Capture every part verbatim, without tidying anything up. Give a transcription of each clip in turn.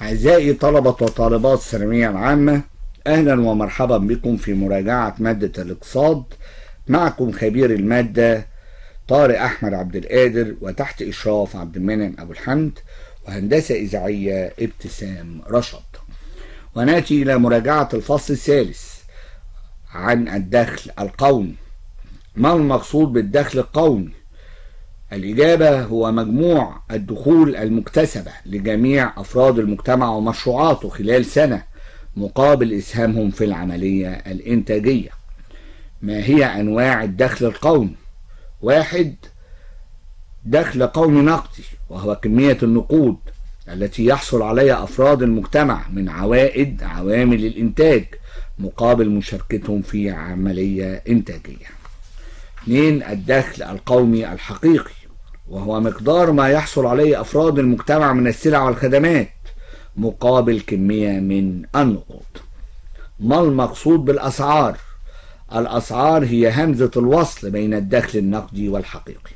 أعزائي طلبة وطالبات الثانوية العامة، أهلا ومرحبا بكم في مراجعة مادة الاقتصاد. معكم خبير المادة طارق أحمد عبد القادر، وتحت إشراف عبد المنعم أبو الحمد، وهندسة إذاعية ابتسام رشد. ونأتي إلى مراجعة الفصل الثالث عن الدخل القومي. ما المقصود بالدخل القومي؟ الإجابة هو مجموع الدخول المكتسبة لجميع أفراد المجتمع ومشروعاته خلال سنة مقابل إسهامهم في العملية الإنتاجية. ما هي أنواع الدخل القومي؟ واحد، دخل قومي نقدي، وهو كمية النقود التي يحصل عليها أفراد المجتمع من عوائد عوامل الإنتاج مقابل مشاركتهم في عملية إنتاجية. اثنين، الدخل القومي الحقيقي، وهو مقدار ما يحصل عليه أفراد المجتمع من السلع والخدمات مقابل كمية من النقود. ما المقصود بالأسعار؟ الأسعار هي همزة الوصل بين الدخل النقدي والحقيقي.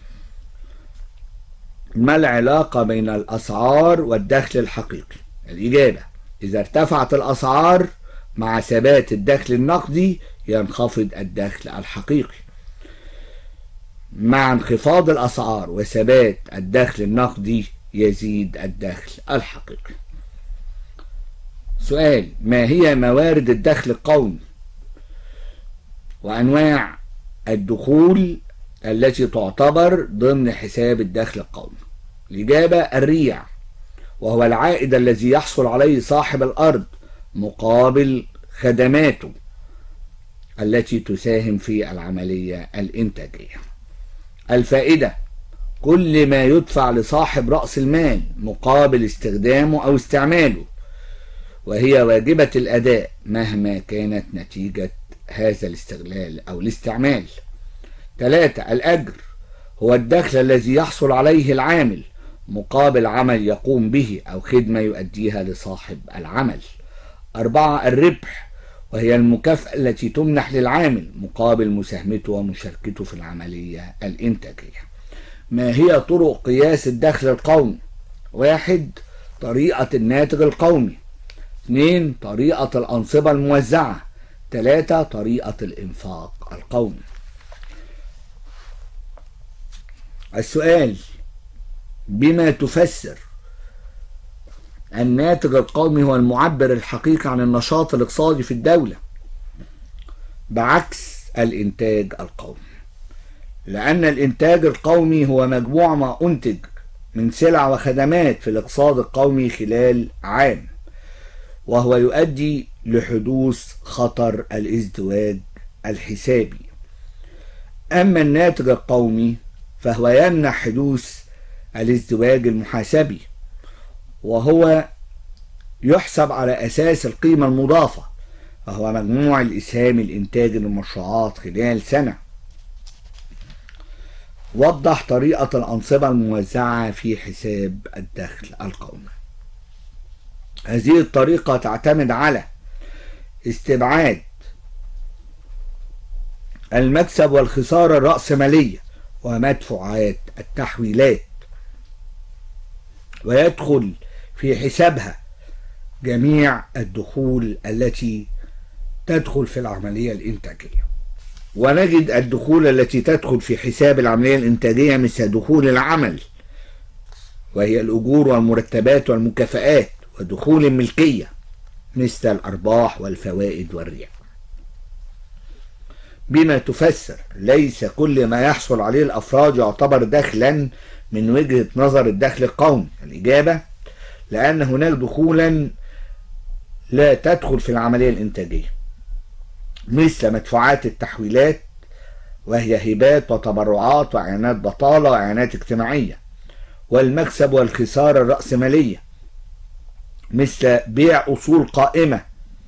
ما العلاقة بين الأسعار والدخل الحقيقي؟ الإجابة: إذا ارتفعت الأسعار مع ثبات الدخل النقدي ينخفض الدخل الحقيقي. مع انخفاض الأسعار وثبات الدخل النقدي يزيد الدخل الحقيقي. سؤال: ما هي موارد الدخل القومي وأنواع الدخول التي تعتبر ضمن حساب الدخل القومي؟ الإجابة: الريع، وهو العائد الذي يحصل عليه صاحب الأرض مقابل خدماته التي تساهم في العملية الإنتاجية. الفائدة: كل ما يدفع لصاحب رأس المال مقابل استخدامه أو استعماله، وهي واجبة الأداء مهما كانت نتيجة هذا الاستغلال أو الاستعمال. ثلاثة، الأجر، هو الدخل الذي يحصل عليه العامل مقابل عمل يقوم به أو خدمة يؤديها لصاحب العمل. أربعة، الربح، وهي المكافأة التي تمنح للعامل مقابل مساهمته ومشاركته في العملية الإنتاجية. ما هي طرق قياس الدخل القومي؟ واحد، طريقة الناتج القومي. اثنين، طريقة الأنصبة الموزعة. ثلاثة، طريقة الإنفاق القومي. السؤال: بما تفسر الناتج القومي هو المعبر الحقيقي عن النشاط الاقتصادي في الدولة بعكس الإنتاج القومي؟ لأن الإنتاج القومي هو مجموع ما أنتج من سلع وخدمات في الاقتصاد القومي خلال عام، وهو يؤدي لحدوث خطر الازدواج الحسابي. أما الناتج القومي فهو يمنع حدوث الازدواج المحاسبي، وهو يحسب على أساس القيمة المضافة، وهو مجموع الإسهام الإنتاجي للمشروعات خلال سنة. وضح طريقة الأنصبة الموزعة في حساب الدخل القومي. هذه الطريقة تعتمد على استبعاد المكسب والخسارة الرأسمالية ومدفوعات التحويلات، ويدخل في حسابها جميع الدخول التي تدخل في العملية الإنتاجية. ونجد الدخول التي تدخل في حساب العملية الإنتاجية مثل دخول العمل، وهي الأجور والمرتبات والمكافآت، ودخول الملكية مثل الأرباح والفوائد والريع. بما تفسر ليس كل ما يحصل عليه الأفراد يعتبر دخلا من وجهة نظر الدخل القومي؟ الإجابة: لأن هناك دخولا لا تدخل في العملية الإنتاجية مثل مدفوعات التحويلات، وهي هبات وتبرعات وإعانات بطالة وإعانات اجتماعية، والمكسب والخسارة الرأسمالية مثل بيع أصول قائمة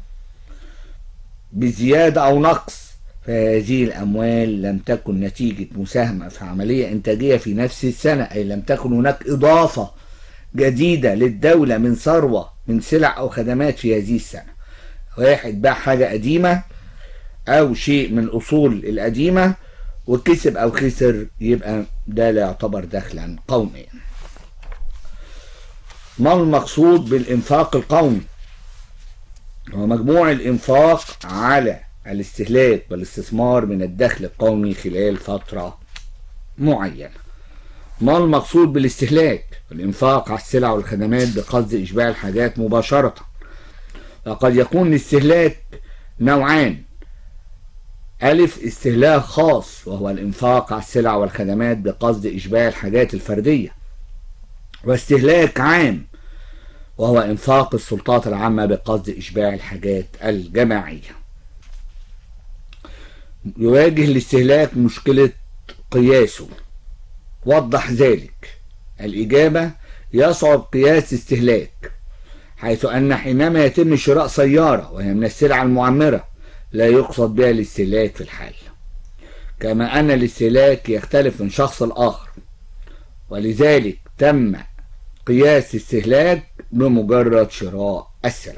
بزيادة أو نقص، فهذه الأموال لم تكن نتيجة مساهمة في عملية إنتاجية في نفس السنة، أي لم تكن هناك إضافة جديدة للدولة من ثروة من سلع أو خدمات في هذه السنة. واحد باع حاجة قديمة أو شيء من الأصول القديمة وكسب أو خسر، يبقى ده لا يعتبر دخلا قوميا. ما المقصود بالإنفاق القومي؟ هو مجموع الإنفاق على الاستهلاك والاستثمار من الدخل القومي خلال فترة معينة. ما المقصود بالاستهلاك؟ الإنفاق على السلع والخدمات بقصد إشباع الحاجات مباشرة. وقد يكون الاستهلاك نوعان: ألف استهلاك خاص وهو الإنفاق على السلع والخدمات بقصد إشباع الحاجات الفردية، واستهلاك عام وهو إنفاق السلطات العامة بقصد إشباع الحاجات الجماعية. يواجه الاستهلاك مشكلة قياسه، وضح ذلك. الإجابة: يصعب قياس استهلاك، حيث أن حينما يتم شراء سيارة وهي من السلع المعمرة لا يقصد بها الاستهلاك في الحال، كما أن الاستهلاك يختلف من شخص لآخر، ولذلك تم قياس استهلاك بمجرد شراء السلع.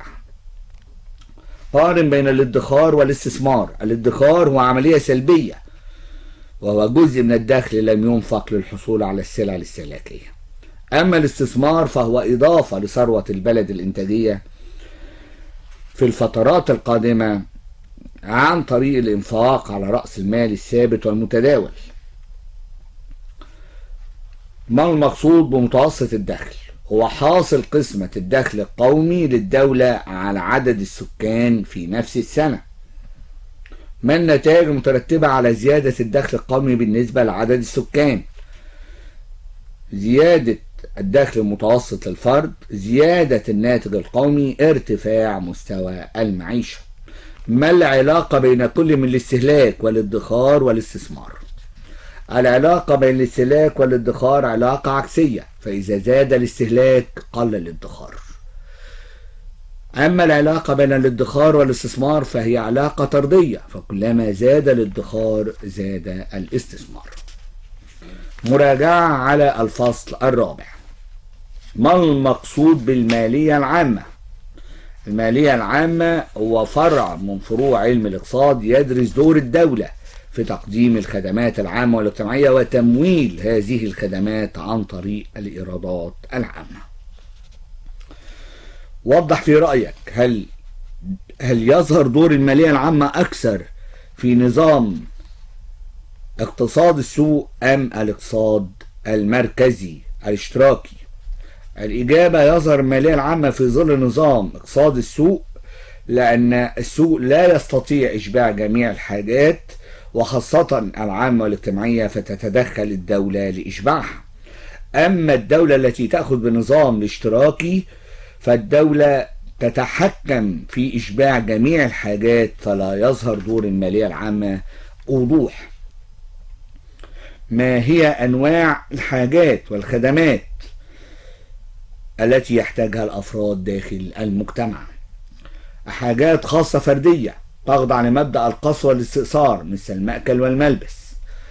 قارن بين الادخار والاستثمار. الادخار هو عملية سلبية وهو جزء من الدخل لم ينفق للحصول على السلع الاستهلاكية. أما الاستثمار فهو إضافة لثروة البلد الإنتاجية في الفترات القادمة عن طريق الإنفاق على رأس المال الثابت والمتداول. ما المقصود بمتوسط الدخل؟ هو حاصل قسمة الدخل القومي للدولة على عدد السكان في نفس السنة. ما النتائج المترتبة على زيادة الدخل القومي بالنسبة لعدد السكان؟ زيادة الدخل المتوسط للفرد، زيادة الناتج القومي، ارتفاع مستوى المعيشة. ما العلاقة بين كل من الاستهلاك والادخار والاستثمار؟ العلاقة بين الاستهلاك والادخار علاقة عكسية، فإذا زاد الاستهلاك قل الادخار. أما العلاقة بين الادخار والاستثمار فهي علاقة طردية، فكلما زاد الادخار زاد الاستثمار. مراجعة على الفصل الرابع. ما المقصود بالمالية العامة؟ المالية العامة هو فرع من فروع علم الاقتصاد يدرس دور الدولة في تقديم الخدمات العامة والاجتماعية وتمويل هذه الخدمات عن طريق الإيرادات العامة. وضح في رأيك، هل هل يظهر دور المالية العامة أكثر في نظام اقتصاد السوق أم الاقتصاد المركزي الاشتراكي؟ الإجابة: يظهر المالية العامة في ظل نظام اقتصاد السوق، لأن السوق لا يستطيع إشباع جميع الحاجات وخاصة العامة والاجتماعية، فتتدخل الدولة لإشباعها. أما الدولة التي تأخذ بنظام الاشتراكي فالدولة تتحكم في إشباع جميع الحاجات، فلا يظهر دور المالية العامة بوضوح. ما هي أنواع الحاجات والخدمات التي يحتاجها الأفراد داخل المجتمع؟ حاجات خاصة فردية تخضع لمبدأ القصر والاستئثار مثل المأكل والملبس،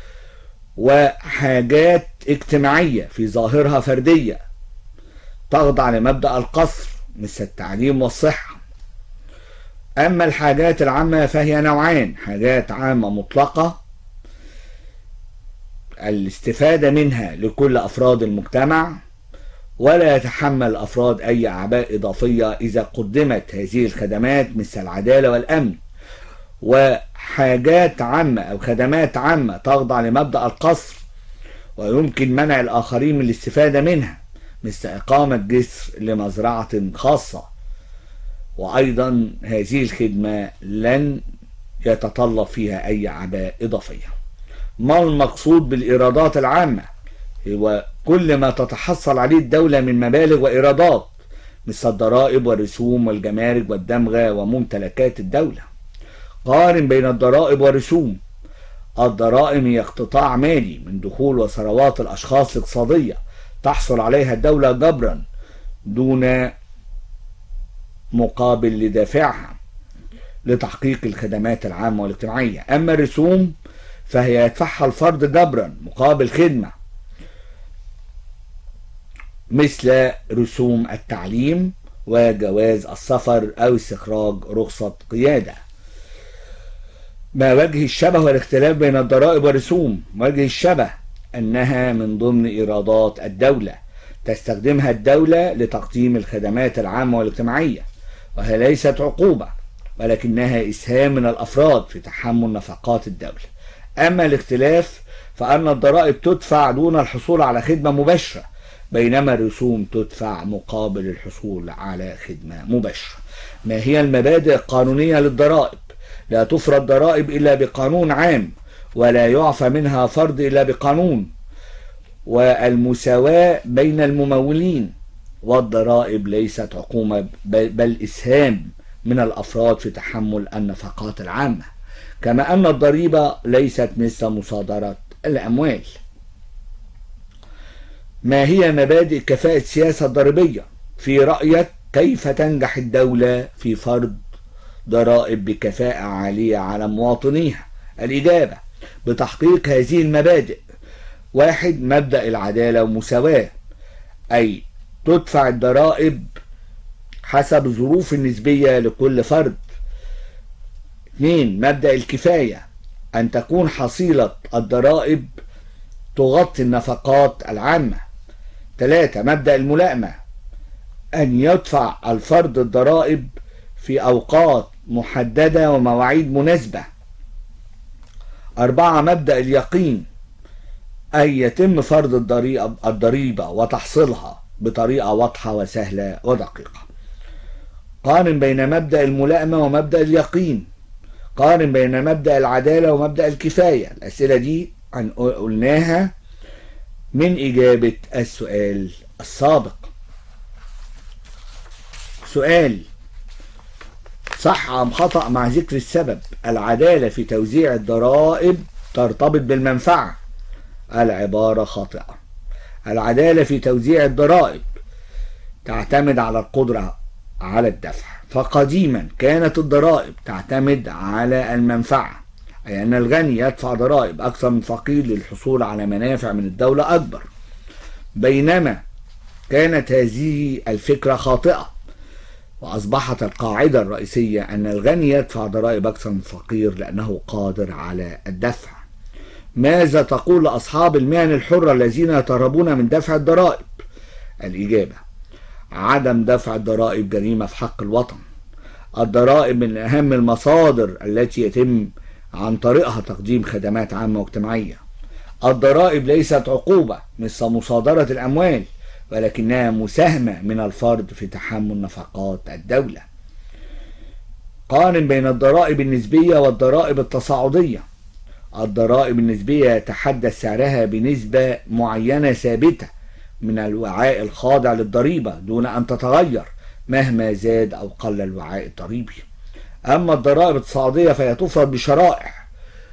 وحاجات اجتماعية في ظاهرها فردية تخضع لمبدأ القصر مثل التعليم والصحة. أما الحاجات العامة فهي نوعان: حاجات عامة مطلقة الاستفادة منها لكل أفراد المجتمع ولا يتحمل الأفراد أي أعباء إضافية إذا قدمت هذه الخدمات مثل العدالة والأمن. وحاجات عامة أو خدمات عامة تخضع لمبدأ القصر ويمكن منع الآخرين من الاستفادة منها مثل إقامة جسر لمزرعة خاصة، وأيضا هذه الخدمة لن يتطلب فيها أي أعباء إضافية. ما المقصود بالإيرادات العامة؟ هو كل ما تتحصل عليه الدولة من مبالغ وإيرادات مثل الضرائب والرسوم والجمارك والدمغة وممتلكات الدولة. قارن بين الضرائب والرسوم. الضرائب هي اقتطاع مالي من دخول وثروات الأشخاص الاقتصادية تحصل عليها الدولة جبرا دون مقابل لدافعها لتحقيق الخدمات العامة والاجتماعية. أما الرسوم فهي يدفعها الفرد جبرا مقابل خدمة مثل رسوم التعليم وجواز السفر أو استخراج رخصة قيادة. ما وجه الشبه والاختلاف بين الضرائب والرسوم؟ وجه الشبه أنها من ضمن إيرادات الدولة تستخدمها الدولة لتقديم الخدمات العامة والاجتماعية، وهي ليست عقوبة ولكنها إسهام من الأفراد في تحمل نفقات الدولة. أما الاختلاف فأن الضرائب تدفع دون الحصول على خدمة مباشرة، بينما الرسوم تدفع مقابل الحصول على خدمة مباشرة. ما هي المبادئ القانونية للضرائب؟ لا تفرض ضرائب إلا بقانون عام، ولا يعفى منها فرض إلا بقانون، والمساواة بين الممولين، والضرائب ليست عقوبة بل إسهام من الأفراد في تحمل النفقات العامة، كما أن الضريبة ليست مثل مصادرة الأموال. ما هي مبادئ كفاءة السياسة الضريبية؟ في رأيك كيف تنجح الدولة في فرض ضرائب بكفاءة عالية على مواطنيها؟ الإجابة: بتحقيق هذه المبادئ. واحد، مبدأ العدالة ومساواة، أي تدفع الضرائب حسب الظروف النسبية لكل فرد. اثنين، مبدأ الكفاية، أن تكون حصيلة الضرائب تغطي النفقات العامة. ثلاثة، مبدأ الملائمة، أن يدفع الفرد الضرائب في أوقات محددة ومواعيد مناسبة. أربعة، مبدأ اليقين، أي يتم فرض الضريبة وتحصيلها بطريقة واضحة وسهلة ودقيقة. قارن بين مبدأ الملائمة ومبدأ اليقين. قارن بين مبدأ العدالة ومبدأ الكفاية. الأسئلة دي قلناها من إجابة السؤال السابق. سؤال: صح أم خطأ مع ذكر السبب؟ العدالة في توزيع الضرائب ترتبط بالمنفعة. العبارة خاطئة. العدالة في توزيع الضرائب تعتمد على القدرة على الدفع، فقديما كانت الضرائب تعتمد على المنفعة، أي أن الغني يدفع ضرائب أكثر من الفقير للحصول على منافع من الدولة أكبر، بينما كانت هذه الفكرة خاطئة، وأصبحت القاعدة الرئيسية أن الغني يدفع ضرائب أكثر من الفقير لأنه قادر على الدفع. ماذا تقول لأصحاب المهن الحرة الذين يتهربون من دفع الضرائب؟ الإجابة: عدم دفع الضرائب جريمة في حق الوطن. الضرائب من أهم المصادر التي يتم عن طريقها تقديم خدمات عامة واجتماعية. الضرائب ليست عقوبة مثل مصادرة الأموال، ولكنها مساهمة من الفرد في تحمل نفقات الدولة. قارن بين الضرائب النسبية والضرائب التصاعدية. الضرائب النسبية يتحدث سعرها بنسبة معينة ثابتة من الوعاء الخاضع للضريبة دون أن تتغير مهما زاد أو قل الوعاء الضريبي. أما الضرائب التصاعدية فهي تفرض بشرائح،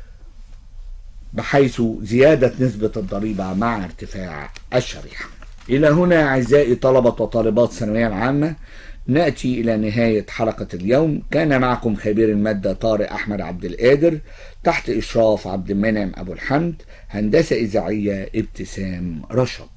بحيث زيادة نسبة الضريبة مع ارتفاع الشريحة. إلى هنا أعزائي طلبة وطالبات الثانوية العامة نأتي إلى نهاية حلقة اليوم. كان معكم خبير المادة طارق أحمد عبد القادر، تحت إشراف عبد المنعم أبو الحمد، هندسة إذاعية ابتسام رشد.